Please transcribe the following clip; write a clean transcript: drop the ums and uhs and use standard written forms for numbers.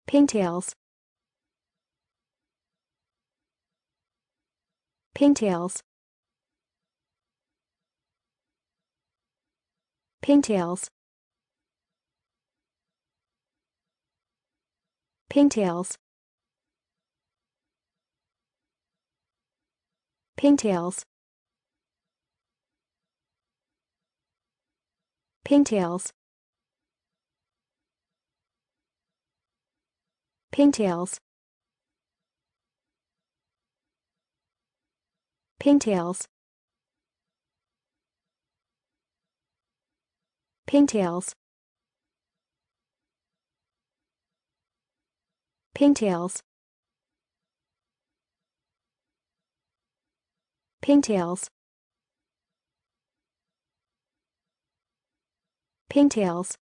Pintails. Pintails. Pintails. Pintails. Pintails. Pintails. Pintails. Pintails. Pintails. Pintails. Pintails. Pintails.